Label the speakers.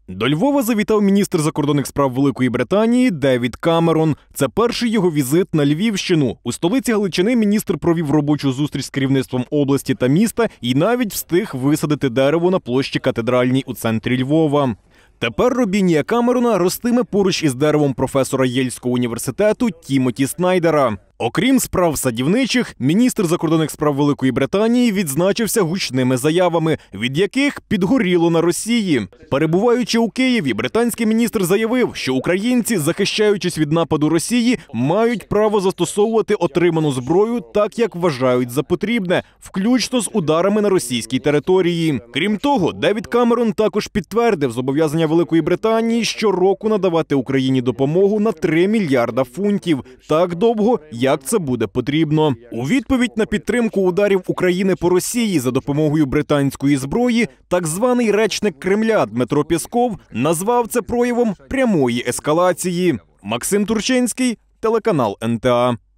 Speaker 1: До Львова завітав міністр закордонних справ Великої Британії Девід Камерон. Це перший його візит на Львівщину. У столиці Галичини міністр провів робочу зустріч з керівництвом області та міста і навіть встиг висадити дерево на площі Катедральній у центрі Львова. Тепер робінія Камерона ростиме поруч із деревом професора Єльського університету Тімоті Снайдера. Окрім справ садівничих, міністр закордонних справ Великої Британії відзначився гучними заявами, від яких підгоріло на Росії. Перебуваючи у Києві, британський міністр заявив, що українці, захищаючись від нападу Росії, мають право застосовувати отриману зброю так, як вважають за потрібне, включно з ударами на російській території. Крім того, Девід Камерон також підтвердив зобов'язання Великої Британії щороку надавати Україні допомогу на 3 мільярда фунтів, так довго, як це буде потрібно. У відповідь на підтримку ударів України по Росії за допомогою британської зброї, так званий речник Кремля Дмитро Пєсков назвав це проявом прямої ескалації. Максим Турчинський, телеканал НТА.